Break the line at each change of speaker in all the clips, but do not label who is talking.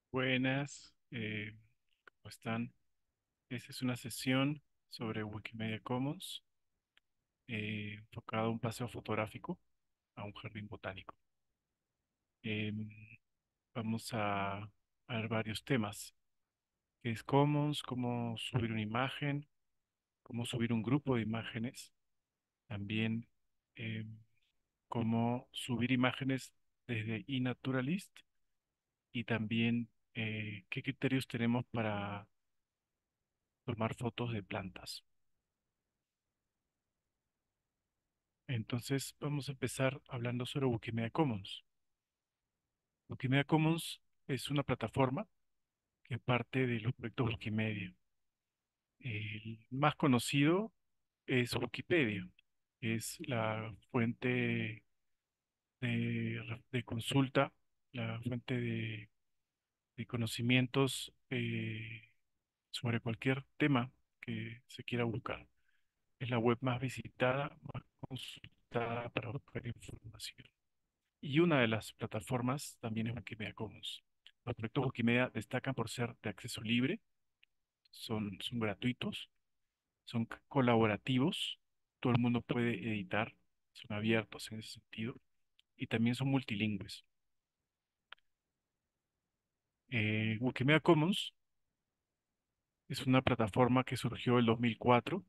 Buenas, ¿cómo están? Esta es una sesión sobre Wikimedia Commons, enfocado a un paseo fotográfico a un jardín botánico. Em, Vamos a ver varios temas: qué es Commons, cómo subir una imagen, cómo subir un grupo de imágenes, también em, cómo subir imágenes desde eNaturalist y también qué criterios tenemos para tomar fotos de plantas. Entonces, vamos a empezar hablando sobre Wikimedia Commons. Wikimedia Commons es una plataforma que parte de los proyectos Wikimedia. El más conocido es Wikipedia, que es la fuente de consulta, la fuente de conocimientos sobre cualquier tema que se quiera buscar. Es la web más visitada, más consultada para buscar información. Y una de las plataformas también es Wikimedia Commons. Los proyectos Wikimedia destacan por ser de acceso libre, son gratuitos, son colaborativos, todo el mundo puede editar, son abiertos en ese sentido, y también son multilingües. Wikimedia Commons es una plataforma que surgió en 2004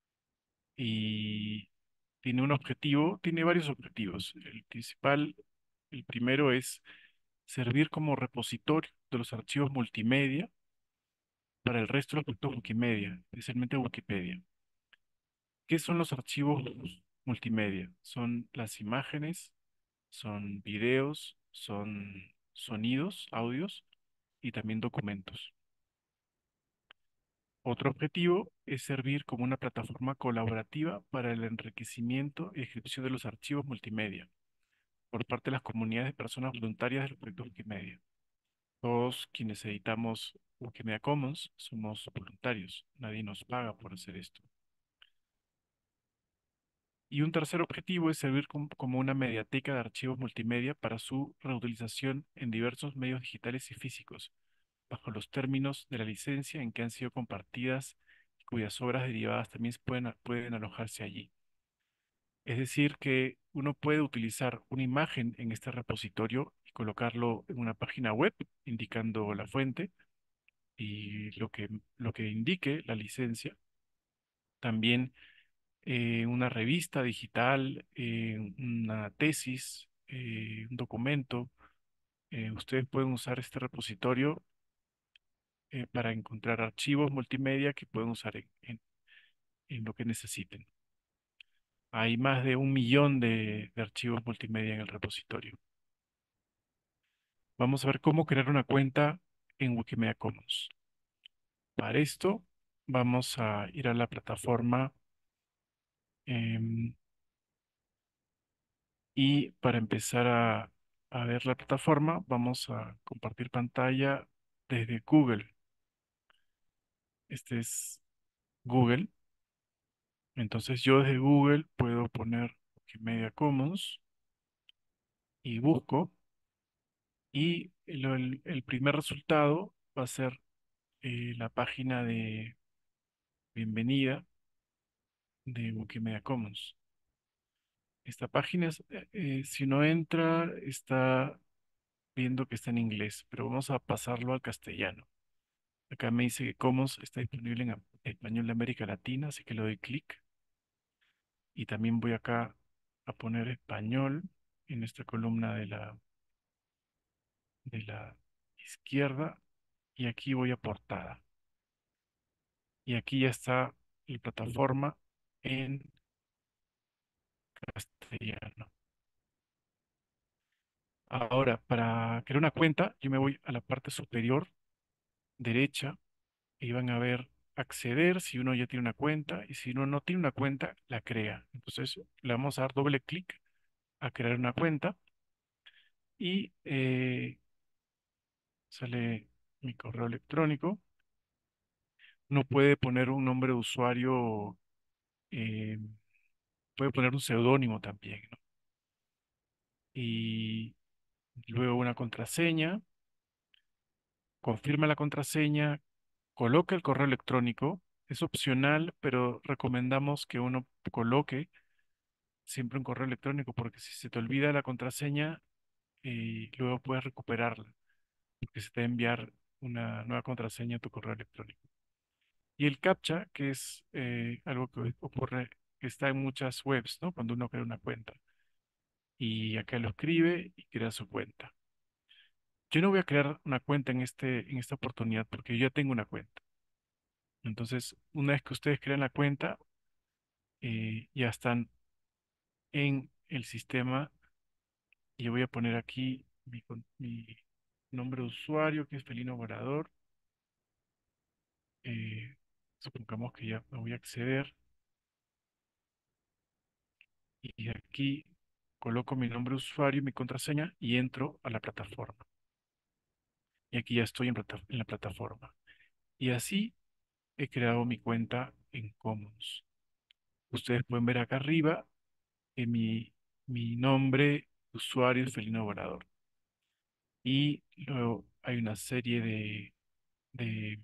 y tiene un objetivo, tiene varios objetivos. El principal, el primero es servir como repositorio de los archivos multimedia para el resto de los productos Wikimedia, especialmente Wikipedia. ¿Qué son los archivos multimedia? Son las imágenes, son videos, son sonidos, audios y también documentos. Otro objetivo es servir como una plataforma colaborativa para el enriquecimiento y descripción de los archivos multimedia por parte de las comunidades de personas voluntarias de los proyectos Wikimedia. Todos quienes editamos Wikimedia Commons somos voluntarios, nadie nos paga por hacer esto. Y un tercer objetivo es servir como una mediateca de archivos multimedia para su reutilización en diversos medios digitales y físicos, bajo los términos de la licencia en que han sido compartidas y cuyas obras derivadas también pueden alojarse allí. Es decir, que uno puede utilizar una imagen en este repositorio y colocarlo en una página web indicando la fuente y lo que indique la licencia. También una revista digital, una tesis, un documento. Ustedes pueden usar este repositorio para encontrar archivos multimedia que pueden usar en lo que necesiten. Hay más de 1 millón de archivos multimedia en el repositorio. Vamos a ver cómo crear una cuenta en Wikimedia Commons. Para esto, vamos a ir a la plataforma. em, Y para empezar a ver la plataforma, vamos a compartir pantalla desde Google. Este es Google. Entonces yo desde Google puedo poner Wikimedia Commons y busco. Y el primer resultado va a ser la página de bienvenida de Wikimedia Commons. Esta página, si uno entra, está viendo que está en inglés, pero vamos a pasarlo al castellano. Acá me dice que Commons está disponible en español de América Latina, así que le doy clic. Y también voy acá a poner español en esta columna de la izquierda. Y aquí voy a portada. Y aquí ya está la plataforma en castellano. Ahora, para crear una cuenta, yo me voy a la parte superior derecha y van a ver acceder si uno ya tiene una cuenta y si uno no tiene una cuenta, la crea. Entonces le vamos a dar doble clic a crear una cuenta y sale mi correo electrónico. Uno puede poner un nombre de usuario, eh, puede poner un seudónimo también, ¿no? Y luego una contraseña confirma la contraseña, coloca el correo electrónico. Es opcional, pero recomendamos que uno coloque siempre un correo electrónico porque si se te olvida la contraseña, luego puedes recuperarla, porque se te va a enviar una nueva contraseña a tu correo electrónico. Y el CAPTCHA, que es algo que ocurre, que está en muchas webs, ¿no? Cuando uno crea una cuenta. Y acá lo escribe y crea su cuenta. Yo no voy a crear una cuenta en esta oportunidad porque yo ya tengo una cuenta. Entonces, una vez que ustedes crean la cuenta, ya están en el sistema. Y yo voy a poner aquí mi nombre de usuario, que es Felino Volador. Eh, Supongamos que ya me voy a acceder. Y aquí coloco mi nombre de usuario y mi contraseña y entro a la plataforma. Y aquí ya estoy en la plataforma. Y así he creado mi cuenta en Commons. Ustedes pueden ver acá arriba que mi nombre de usuario es Felino Volador. Y luego hay una serie de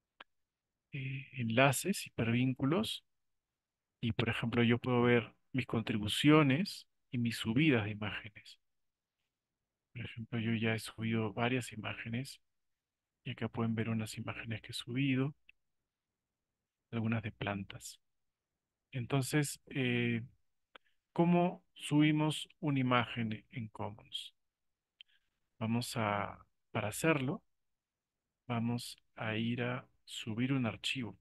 enlaces, hipervínculos. Y por ejemplo, yo puedo ver mis contribuciones y mis subidas de imágenes. Por ejemplo, yo ya he subido varias imágenes y acá pueden ver unas imágenes que he subido, algunas de plantas. Entonces, ¿cómo subimos una imagen en Commons? Para hacerlo, vamos a ir a subir un archivo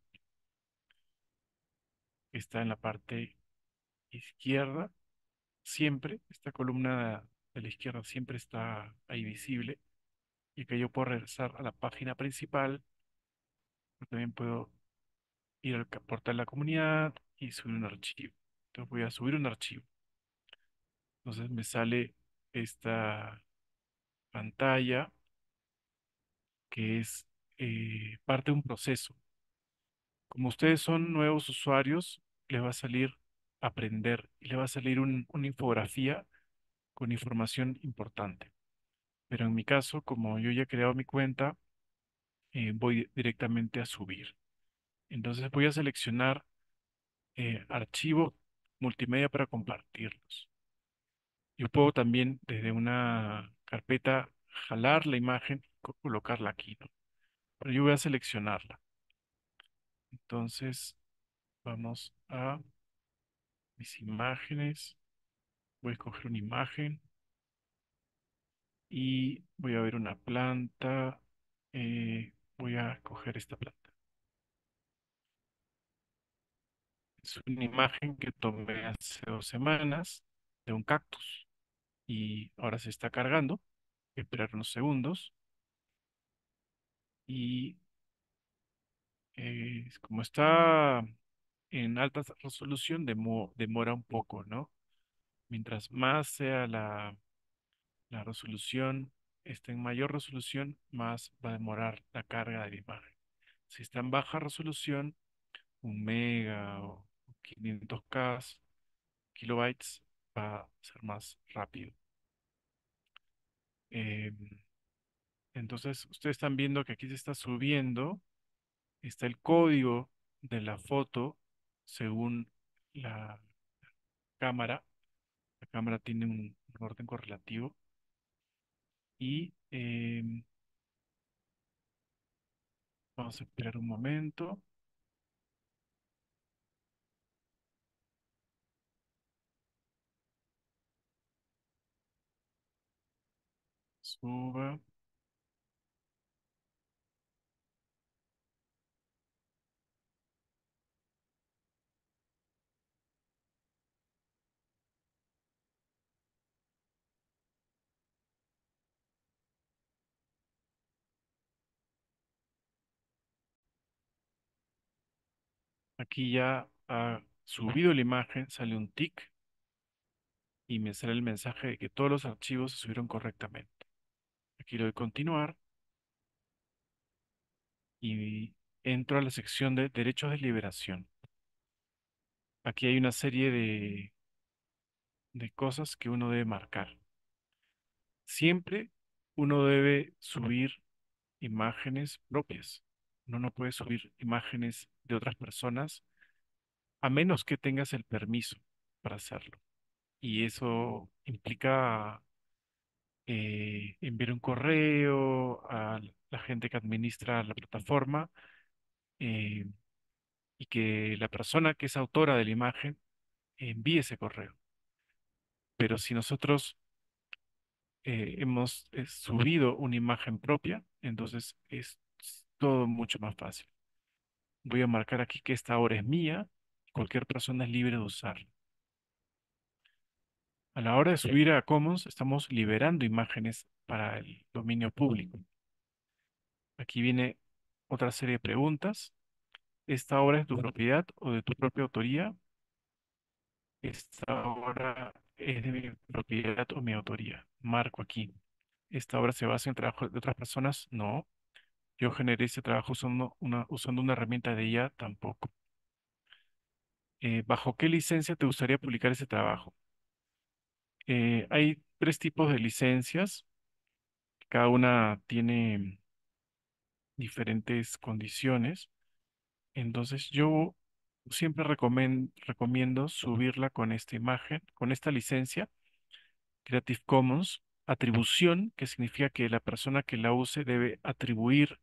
que está en la parte izquierda. Siempre, esta columna de la izquierda siempre está ahí visible y que yo puedo regresar a la página principal. Pero también puedo ir al portal de la comunidad y subir un archivo. Entonces voy a subir un archivo. Entonces me sale esta pantalla que es parte de un proceso. Como ustedes son nuevos usuarios, les va a salir aprender y les va a salir una infografía con información importante. Pero en mi caso, como yo ya he creado mi cuenta, voy directamente a subir. Entonces voy a seleccionar archivo multimedia para compartirlos. Yo puedo también desde una carpeta jalar la imagen y colocarla aquí, ¿no? Pero yo voy a seleccionarla. Entonces vamos a mis imágenes. Voy a escoger una imagen y voy a ver una planta. Voy a escoger esta planta. Es una imagen que tomé hace 2 semanas de un cactus y ahora se está cargando. Voy a esperar unos segundos y como está en alta resolución, demora un poco, ¿no? Mientras más sea la resolución, esté en mayor resolución, más va a demorar la carga de la imagen. Si está en baja resolución, 1 mega o 500K kilobytes, va a ser más rápido. Eh, entonces, ustedes están viendo que aquí se está subiendo, está el código de la foto según la cámara. La cámara tiene un orden correlativo y vamos a esperar un momento. Suba. Aquí ya ha subido la imagen, sale un tick y me sale el mensaje de que todos los archivos se subieron correctamente. Aquí le doy continuar y entro a la sección de derechos de liberación. Aquí hay una serie de cosas que uno debe marcar. Siempre uno debe subir imágenes propias. Uno no puede subir imágenes de otras personas a menos que tengas el permiso para hacerlo. Y eso implica enviar un correo a la gente que administra la plataforma, eh, y que la persona que es autora de la imagen envíe ese correo. Pero si nosotros hemos subido una imagen propia, entonces es todo mucho más fácil. Voy a marcar aquí que esta obra es mía, cualquier persona es libre de usarla. A la hora de subir a Commons, estamos liberando imágenes para el dominio público. Aquí viene otra serie de preguntas. ¿Esta obra es de tu propiedad o de tu propia autoría? ¿Esta obra es de mi propiedad o mi autoría? Marco aquí. ¿Esta obra se basa en trabajo de otras personas? No. Yo generé ese trabajo usando una herramienta de IA, tampoco. ¿Bajo qué licencia te gustaría publicar ese trabajo? Hay tres tipos de licencias. Cada una tiene diferentes condiciones. Entonces yo siempre recomiendo subirla con esta imagen, con esta licencia Creative Commons, atribución, que significa que la persona que la use debe atribuir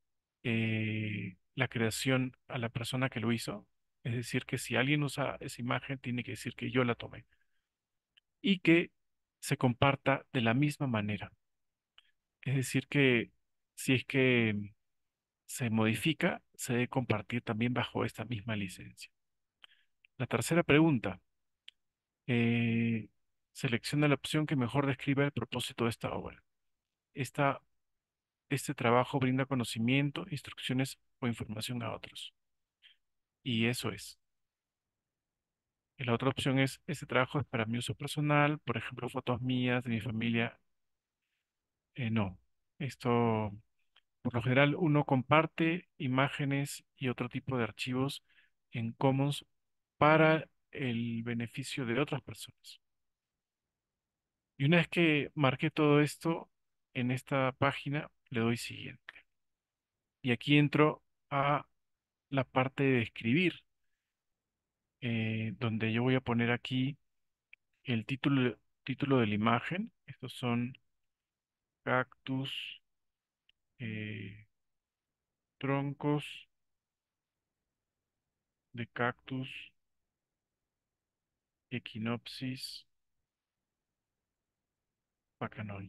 la creación a la persona que lo hizo. Es decir, que si alguien usa esa imagen, tiene que decir que yo la tomé. Y que se comparta de la misma manera. Es decir, que si es que se modifica, se debe compartir también bajo esta misma licencia. La tercera pregunta. eh, Selecciona la opción que mejor describa el propósito de esta obra. Esta, este trabajo brinda conocimiento, instrucciones o información a otros. Y eso es. Y la otra opción es, este trabajo es para mi uso personal, por ejemplo, fotos mías, de mi familia. No. Esto, por lo general, uno comparte imágenes y otro tipo de archivos en Commons para el beneficio de otras personas. Y una vez que marqué todo esto en esta página, le doy siguiente. Y aquí entro a la parte de escribir, donde yo voy a poner aquí el título de la imagen. Estos son cactus, eh, troncos de cactus, Echinopsis bacanoi.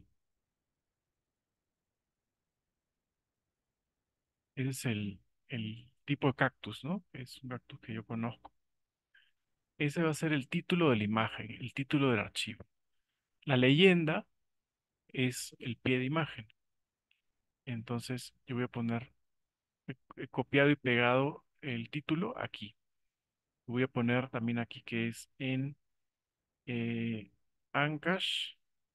Ese es el tipo de cactus, ¿no? Es un cactus que yo conozco. Ese va a ser el título de la imagen, el título del archivo. La leyenda es el pie de imagen. Entonces yo voy a poner, he copiado y pegado el título aquí. Voy a poner también aquí que es en Ancash,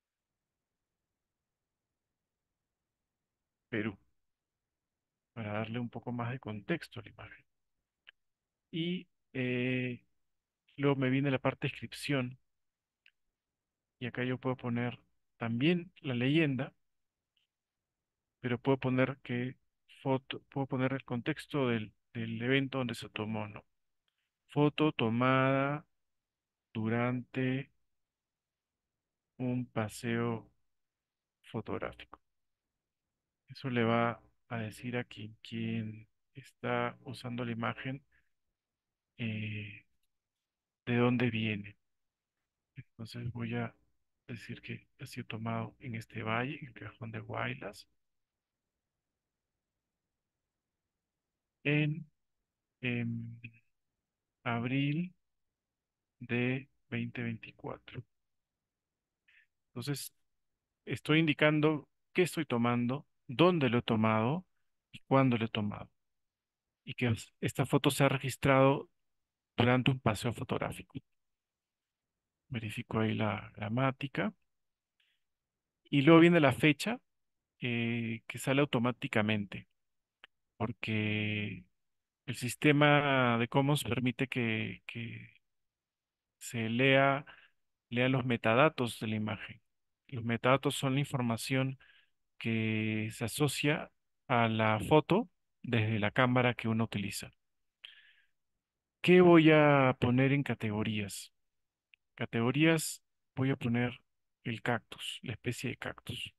Perú, para darle un poco más de contexto a la imagen. Y luego me viene la parte de descripción, y acá yo puedo poner también la leyenda, pero puedo poner que puedo poner el contexto del evento donde se tomó, ¿no? Foto tomada durante un paseo fotográfico. Eso le va a decir a quien está usando la imagen eh, de dónde viene. Entonces voy a decir que ha sido tomado en este valle, en el Cajón de Huaylas, en em, abril de 2024. Entonces estoy indicando qué estoy tomando, dónde lo he tomado y cuándo lo he tomado. Y que esta foto se ha registrado durante un paseo fotográfico. Verifico ahí la gramática. Y luego viene la fecha que sale automáticamente, porque el sistema de Commons permite que se lea los metadatos de la imagen. Los metadatos son la información que se asocia a la foto desde la cámara que uno utiliza. ¿Qué voy a poner en categorías? Categorías, voy a poner el cactus, la especie de cactus.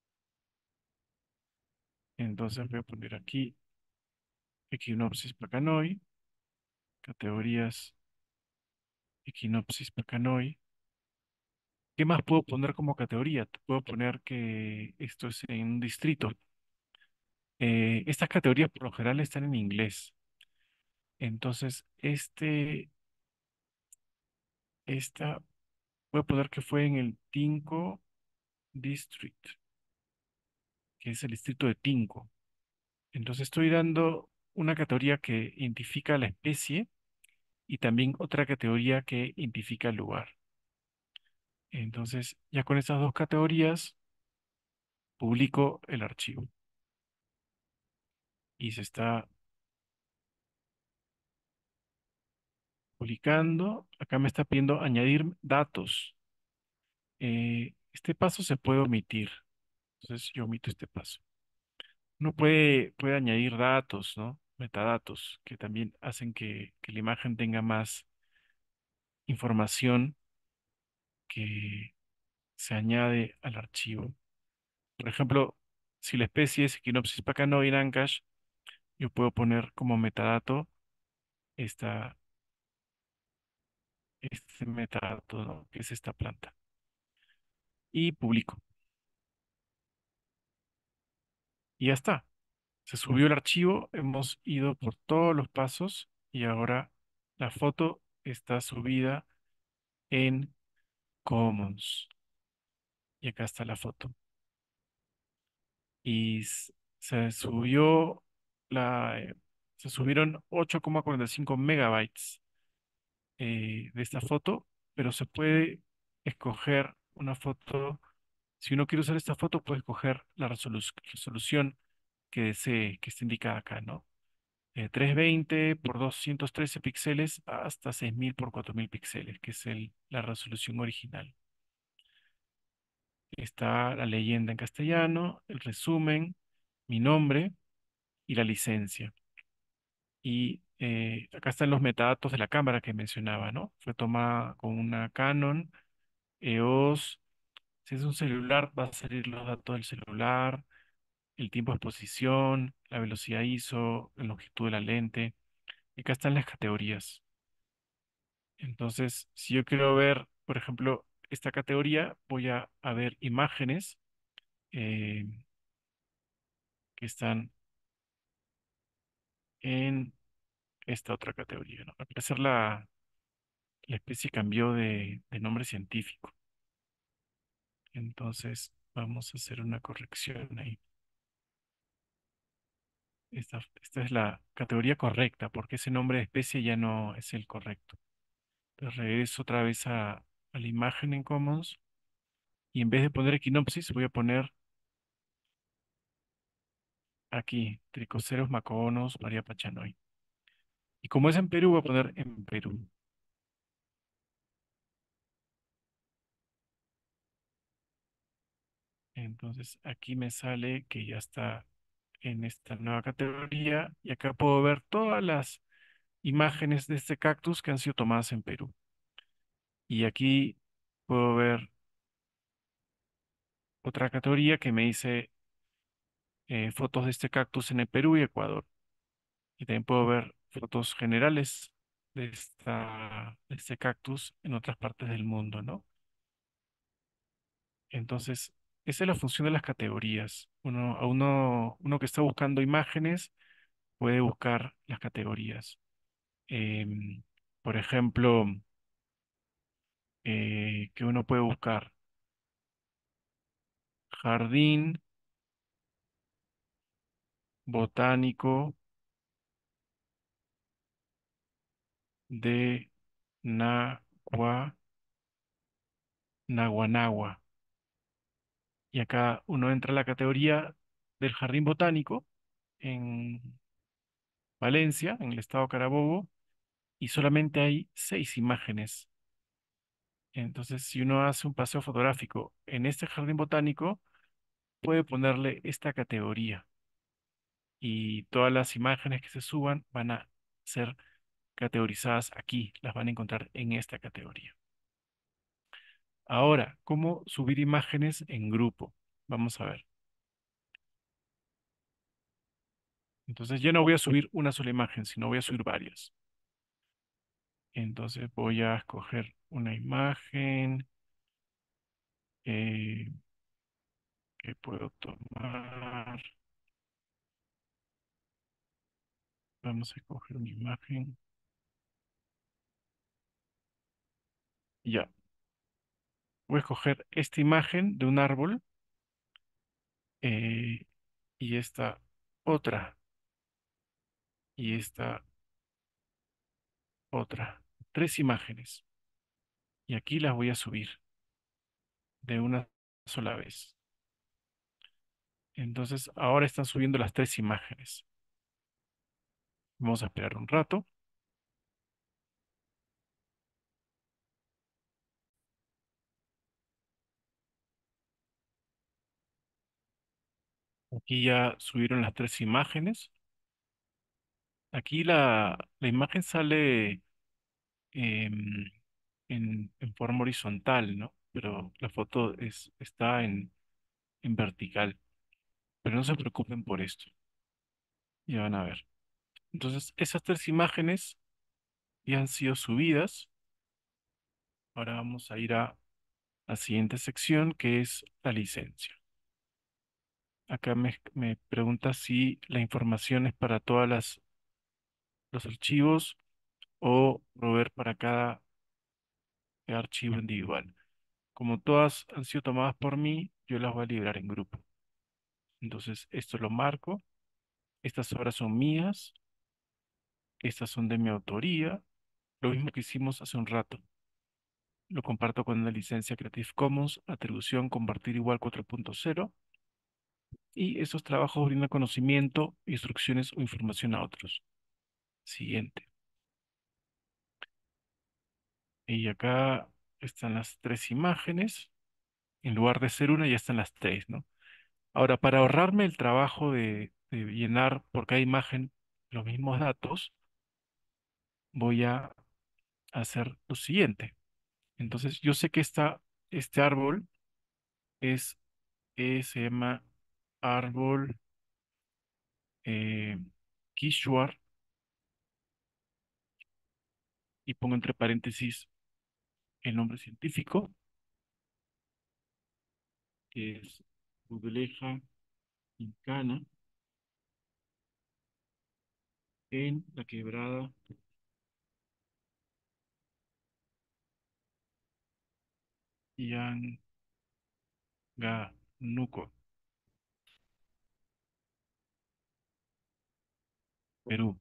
Entonces voy a poner aquí Echinopsis pacanoi, categorías Echinopsis pacanoi. ¿Qué más puedo poner como categoría? Puedo poner que esto es en un distrito. Estas categorías por lo general están en inglés. Entonces, esta, voy a poner que fue en el Tinco District, que es el distrito de Tinco. Entonces, estoy dando una categoría que identifica la especie y también otra categoría que identifica el lugar. Entonces, ya con estas dos categorías, publico el archivo y se está publicando. Acá me está pidiendo añadir datos. Este paso se puede omitir. Entonces, yo omito este paso. Uno puede añadir datos, ¿no? Metadatos, que también hacen que la imagen tenga más información que se añade al archivo. Por ejemplo, si la especie es Echinopsis pacanoi en Ancash, yo puedo poner como metadato esta, este metadato, ¿no? Que es esta planta. Y publico. Y ya está. Se subió el archivo, hemos ido por todos los pasos y ahora la foto está subida en Commons. Y acá está la foto. Y se subió la, se subieron 8,45 megabytes de esta foto, pero se puede escoger una foto. Si uno quiere usar esta foto, puede escoger la resolución que desee, que está indicada acá, ¿no? 320 por 213 píxeles hasta 6000 por 4000 píxeles, que es la resolución original. Está la leyenda en castellano, el resumen, mi nombre y la licencia. Y acá están los metadatos de la cámara que mencionaba, ¿no? Fue tomada con una Canon EOS. Si es un celular, va a salir los datos del celular, el tiempo de exposición, la velocidad ISO, la longitud de la lente. Y acá están las categorías. Entonces, si yo quiero ver, por ejemplo, esta categoría, voy a ver imágenes eh, que están en esta otra categoría, ¿no? Al parecer la especie cambió de nombre científico. Entonces, vamos a hacer una corrección ahí. Esta es la categoría correcta, porque ese nombre de especie ya no es el correcto. Entonces, regreso otra vez a la imagen en Commons y en vez de poner Equinopsis, voy a poner aquí, Tricoceros maconos, María Pachanoy. Y como es en Perú, voy a poner en Perú. Entonces, aquí me sale que ya está en esta nueva categoría y acá puedo ver todas las imágenes de este cactus que han sido tomadas en Perú. Y aquí puedo ver otra categoría que me dice fotos de este cactus en el Perú y Ecuador. Y también puedo ver fotos generales de este cactus en otras partes del mundo, ¿no? Entonces, esa es la función de las categorías. Uno que está buscando imágenes puede buscar las categorías. Em, por ejemplo, que uno puede buscar jardín botánico de Nagua, Naguanagua. Y acá uno entra a la categoría del jardín botánico en Valencia, en el estado Carabobo, y solamente hay 6 imágenes. Entonces, si uno hace un paseo fotográfico en este jardín botánico, puede ponerle esta categoría. y todas las imágenes que se suban van a ser categorizadas aquí, las van a encontrar en esta categoría. Ahora, ¿cómo subir imágenes en grupo? Vamos a ver. Entonces, yo no voy a subir una sola imagen, sino voy a subir varias. Entonces, voy a escoger una imagen eh, que puedo tomar. Vamos a escoger una imagen. Ya, voy a escoger esta imagen de un árbol eh, y esta otra y esta otra. Tres imágenes. Y aquí las voy a subir de una sola vez. Entonces, ahora están subiendo las tres imágenes. Vamos a esperar un rato. Aquí ya subieron las tres imágenes. Aquí la imagen sale em, en forma horizontal, ¿no? Pero la foto está en vertical. Pero no se preocupen por esto. Ya van a ver. Entonces, esas tres imágenes ya han sido subidas. Ahora vamos a ir a la siguiente sección, que es la licencia. Acá me pregunta si la información es para todas los archivos o proveer para cada archivo individual. Como todas han sido tomadas por mí, yo las voy a liberar en grupo. Entonces, esto lo marco. Estas obras son mías. Estas son de mi autoría. Lo mismo que hicimos hace un rato. Lo comparto con una licencia Creative Commons, atribución compartir igual 4.0. Y esos trabajos brindan conocimiento, instrucciones o información a otros. Siguiente. Y acá están las tres imágenes. En lugar de ser una, ya están las tres, ¿no? Ahora, para ahorrarme el trabajo de llenar por cada imagen los mismos datos, voy a hacer lo siguiente. Entonces, yo sé que este árbol es, se llama árbol eh, Kishwar y pongo entre paréntesis el nombre científico, que es Budleja incana en la quebrada Yanganuco, Perú.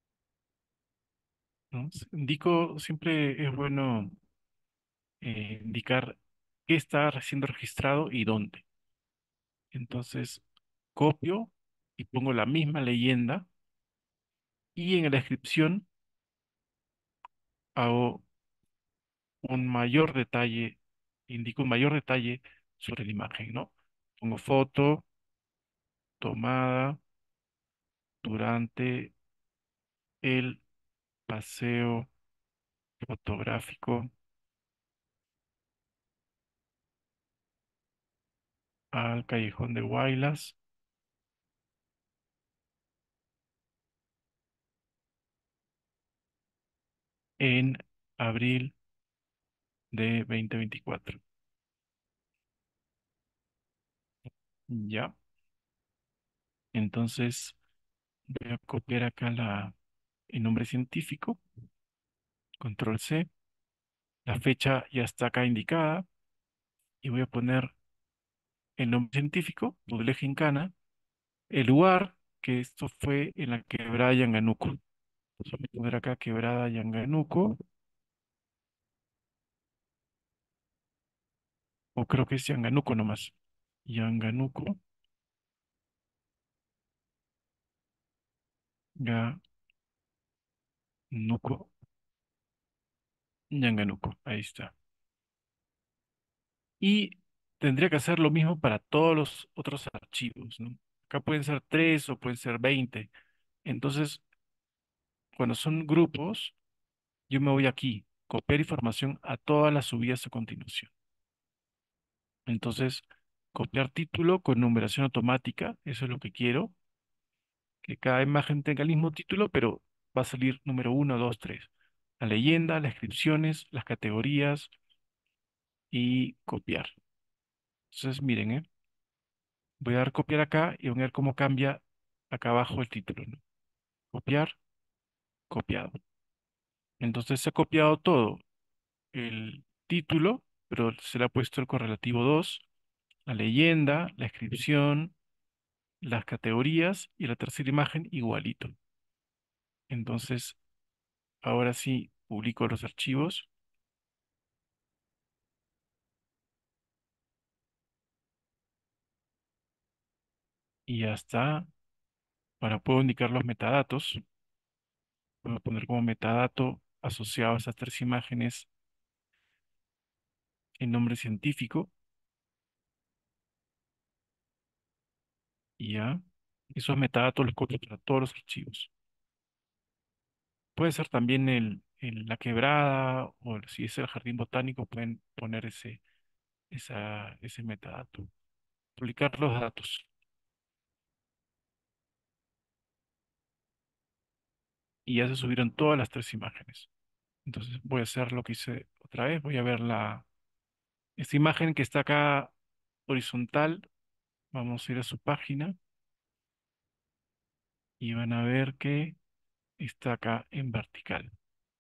¿No? Indico, siempre es bueno indicar qué está siendo registrado y dónde. Entonces, copio y pongo la misma leyenda y en la descripción hago un mayor detalle, indico un mayor detalle sobre la imagen, ¿no? Pongo foto tomada durante el paseo fotográfico al Callejón de Huaylas en abril de 2024. Ya, entonces voy a copiar acá el nombre científico, control C, la fecha ya está acá indicada y voy a poner el nombre científico, Budleigh Gincana, el lugar que esto fue en la quebrada Yanganuco. Entonces voy a poner acá quebrada Yanganuco, o creo que es Yanganuco nomás. Yanganuco, Ganuco, Yanganuco, ahí está. Y tendría que hacer lo mismo para todos los otros archivos, ¿no? Acá pueden ser 3 o pueden ser 20. Entonces, cuando son grupos, yo me voy aquí, copiar información a todas las subidas a continuación. Entonces, copiar título con numeración automática, eso es lo que quiero, que cada imagen tenga el mismo título, pero va a salir número uno, 2, 3. La leyenda, las descripciones, las categorías y copiar. Entonces, miren, voy a dar copiar acá y voy a ver cómo cambia acá abajo el título, ¿no? Copiar, copiado. Entonces se ha copiado todo, el título, pero se le ha puesto el correlativo 2, la leyenda, la descripción, las categorías y la tercera imagen igualito. Entonces, ahora sí, publico los archivos y ya está. Ahora puedo indicar los metadatos. Puedo poner como metadato asociado a esas tres imágenes el nombre científico y ya. Esos metadatos los copio para todos los archivos. Puede ser también la quebrada o si es el jardín botánico, pueden poner ese metadato. Publicar los datos. Y ya se subieron todas las tres imágenes. Entonces voy a hacer lo que hice otra vez. Voy a ver esta imagen que está acá horizontal. Vamos a ir a su página y van a ver que está acá en vertical.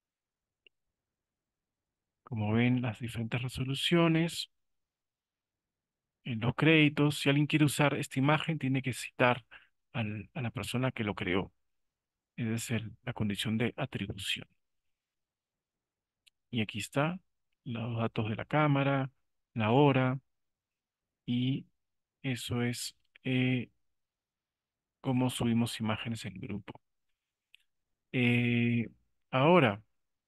Como ven, las diferentes resoluciones, en los créditos. Si alguien quiere usar esta imagen, tiene que citar a la persona que lo creó. Esa es la condición de atribución. Y aquí está los datos de la cámara, la hora, y eso es cómo subimos imágenes en grupo. Eh, ahora,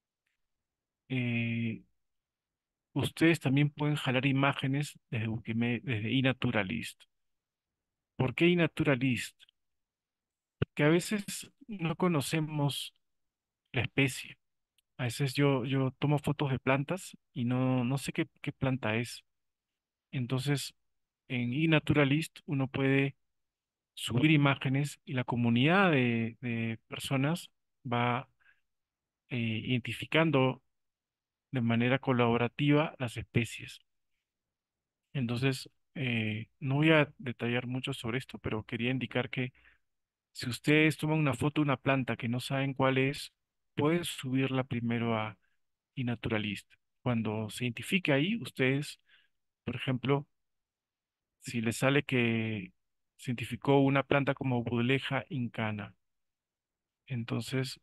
eh, ustedes también pueden jalar imágenes desde iNaturalist. ¿Por qué iNaturalist? Que a veces no conocemos la especie. A veces yo tomo fotos de plantas y no sé qué planta es. Entonces, en iNaturalist uno puede subir imágenes y la comunidad de personas va identificando de manera colaborativa las especies. Entonces, no voy a detallar mucho sobre esto, pero quería indicar que si ustedes toman una foto de una planta que no saben cuál es, pueden subirla primero a iNaturalist. Cuando se identifique ahí, ustedes, por ejemplo, si les sale que se identificó una planta como Buddleja incana, entonces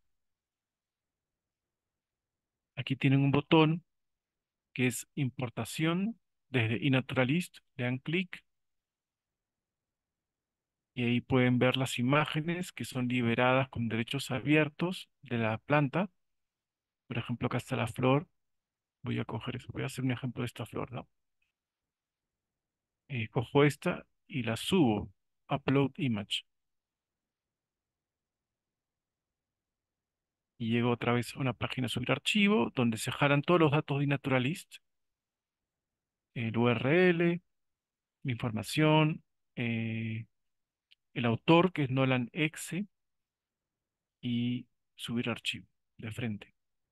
aquí tienen un botón que es importación desde iNaturalist, le dan clic y ahí pueden ver las imágenes que son liberadas con derechos abiertos de la planta. Por ejemplo, acá está la flor. Voy a coger eso, voy a hacer un ejemplo de esta flor, ¿no? Cojo esta y la subo. Upload image. Y llego otra vez a una página subir archivo donde se jalan todos los datos de iNaturalist, el URL, la información, eh, el autor que es Nolan Exe y subir archivo de frente.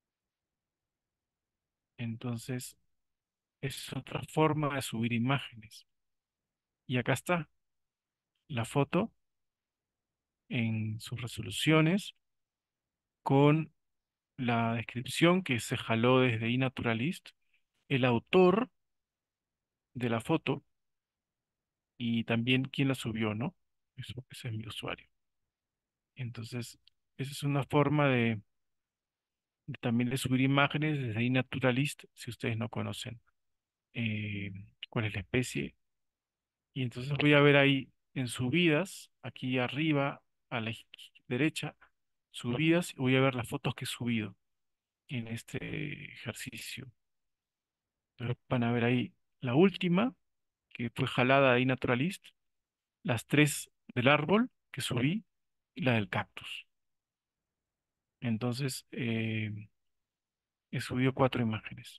Entonces, es otra forma de subir imágenes. Y acá está la foto en sus resoluciones con la descripción que se jaló desde iNaturalist, el autor de la foto y también quién la subió, ¿no? Ese es mi usuario. Entonces, esa es una forma de también de subir imágenes desde iNaturalist si ustedes no conocen eh, cuál es la especie. Y entonces voy a ver ahí en subidas, aquí arriba a la derecha, subidas, y voy a ver las fotos que he subido en este ejercicio. Entonces van a ver ahí la última, que fue jalada de iNaturalist, las tres del árbol que subí y la del cactus. Entonces, he subido cuatro imágenes.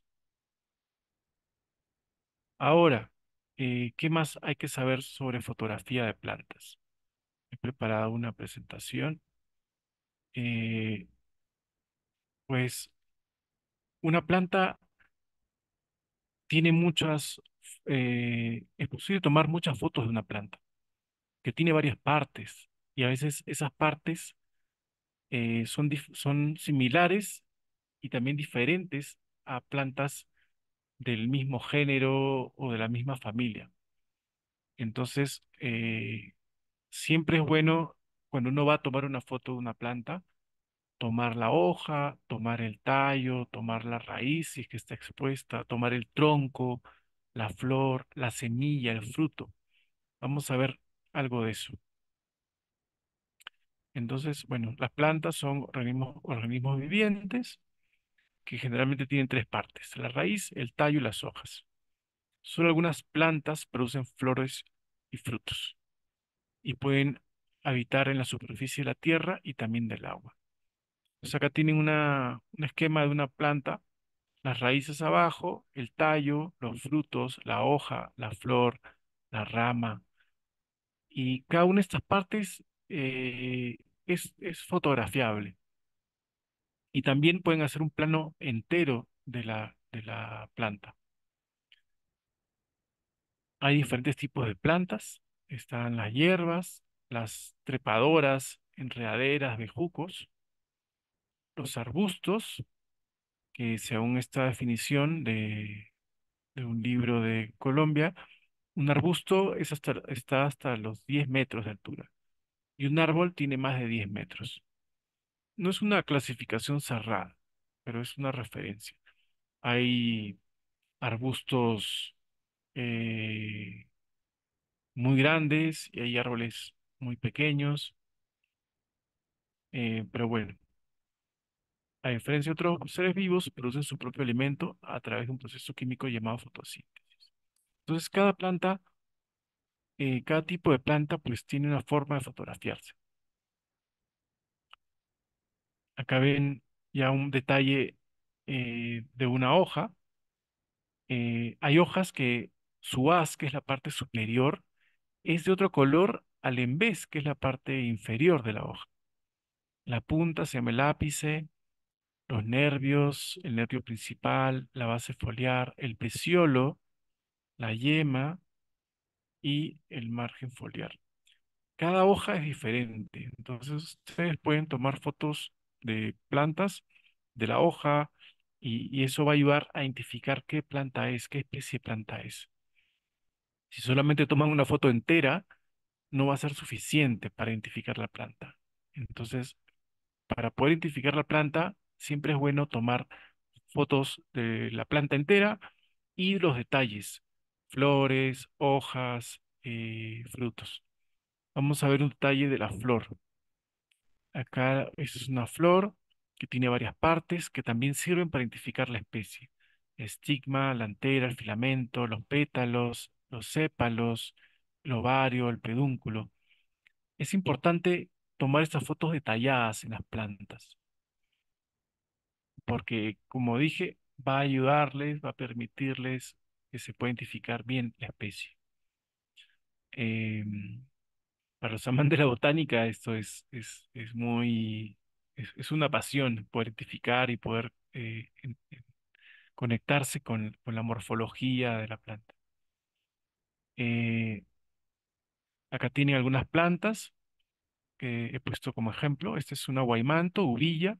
Ahora, ¿qué más hay que saber sobre fotografía de plantas? He preparado una presentación. Eh, pues una planta tiene es posible tomar muchas fotos de una planta, que tiene varias partes, y a veces esas partes son similares y también diferentes a plantas del mismo género o de la misma familia. Entonces, siempre es bueno cuando uno va a tomar una foto de una planta, tomar la hoja, tomar el tallo, tomar la raíz si es que está expuesta, tomar el tronco, la flor, la semilla, el fruto. Vamos a ver algo de eso. Entonces, bueno, las plantas son organismos vivientes que generalmente tienen tres partes: la raíz, el tallo y las hojas. Solo algunas plantas producen flores y frutos y pueden habitar en la superficie de la tierra y también del agua. Pues acá tienen un esquema de una planta: las raíces abajo, el tallo, los frutos, la hoja, la flor, la rama. Y cada una de estas partes es fotografiable. Y también pueden hacer un plano entero de la planta. Hay diferentes tipos de plantas. Están las hierbas, las trepadoras, enredaderas, bejucos, los arbustos, que según esta definición de un libro de Colombia, un arbusto está hasta los 10 metros de altura y un árbol tiene más de 10 metros. No es una clasificación cerrada, pero es una referencia. Hay arbustos eh, muy grandes y hay árboles muy pequeños, pero bueno, a diferencia de otros seres vivos, producen su propio alimento a través de un proceso químico llamado fotosíntesis. Entonces, cada tipo de planta pues tiene una forma de fotografiarse. Acá ven ya un detalle de una hoja. Hay hojas que su haz, que es la parte superior, es de otro color al en vez, que es la parte inferior de la hoja. La punta se llama el ápice, los nervios, el nervio principal, la base foliar, el peciolo, la yema y el margen foliar. Cada hoja es diferente, entonces ustedes pueden tomar fotos de plantas de la hoja y eso va a ayudar a identificar qué planta es, qué especie de planta es. Si solamente toman una foto entera, no va a ser suficiente para identificar la planta. Entonces, para poder identificar la planta, siempre es bueno tomar fotos de la planta entera y los detalles: flores, hojas, frutos. Vamos a ver un detalle de la flor. Acá es una flor que tiene varias partes que también sirven para identificar la especie: estigma, la antera, el filamento, los pétalos, los sépalos, el ovario, el pedúnculo. Es importante tomar estas fotos detalladas en las plantas, porque, como dije, va a ayudarles, va a permitirles que se pueda identificar bien la especie. Em, para los amantes de la botánica, esto es muy, es una pasión poder identificar y poder conectarse con la morfología de la planta. Eh, Acá tienen algunas plantas que he puesto como ejemplo. Esta es una guaymanto, ubilla,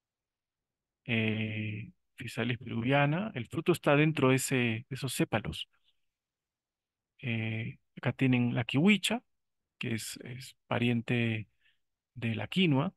Physalis peruviana. El fruto está dentro de esos sépalos. Acá tienen la kiwicha, que es pariente de la quinoa.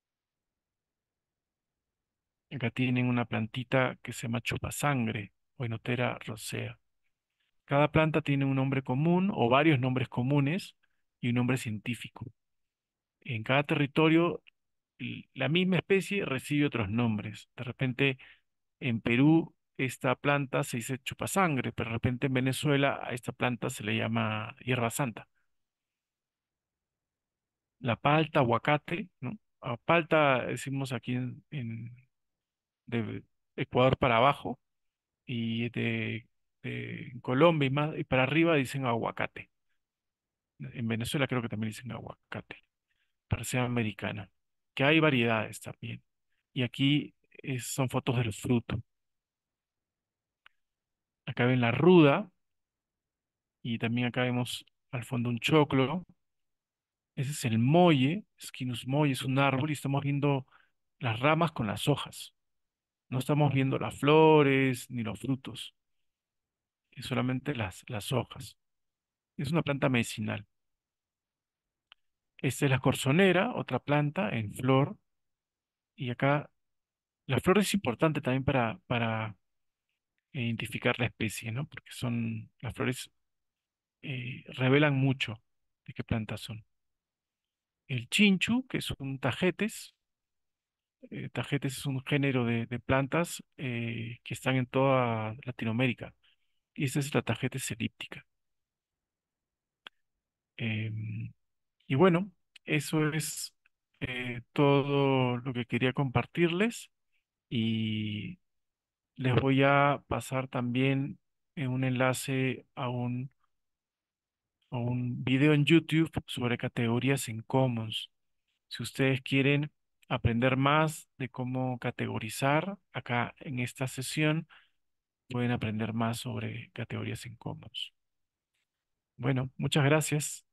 Acá tienen una plantita que se llama chupasangre o Enotera rosea. Cada planta tiene un nombre común o varios nombres comunes y un nombre científico. En cada territorio, la misma especie recibe otros nombres. De repente, en Perú, esta planta se dice chupasangre, pero de repente en Venezuela a esta planta se le llama hierba santa. la palta, aguacate, ¿no? Palta decimos aquí de Ecuador para abajo y de Colombia y más y para arriba dicen aguacate. En Venezuela creo que también dicen aguacate, para ser americana, que hay variedades también. Y aquí son fotos del fruto. Acá ven la ruda y también acá vemos al fondo un choclo. Ese es el molle, Squinus molle, es un árbol y estamos viendo las ramas con las hojas. No estamos viendo las flores ni los frutos, es solamente las hojas. Es una planta medicinal. Esta es la corzonera, otra planta en flor. Y acá la flor es importante también para identificar la especie, ¿no? Porque las flores revelan mucho de qué plantas son. El chinchu, que es un tagetes. Tagetes es un género de plantas que están en toda Latinoamérica. Y esta es la tagetes elíptica. Em, y bueno, eso es todo lo que quería compartirles. Y les voy a pasar también un enlace a un video en YouTube sobre categorías en Commons. Si ustedes quieren aprender más de cómo categorizar, acá en esta sesión pueden aprender más sobre categorías en Commons. Bueno, muchas gracias.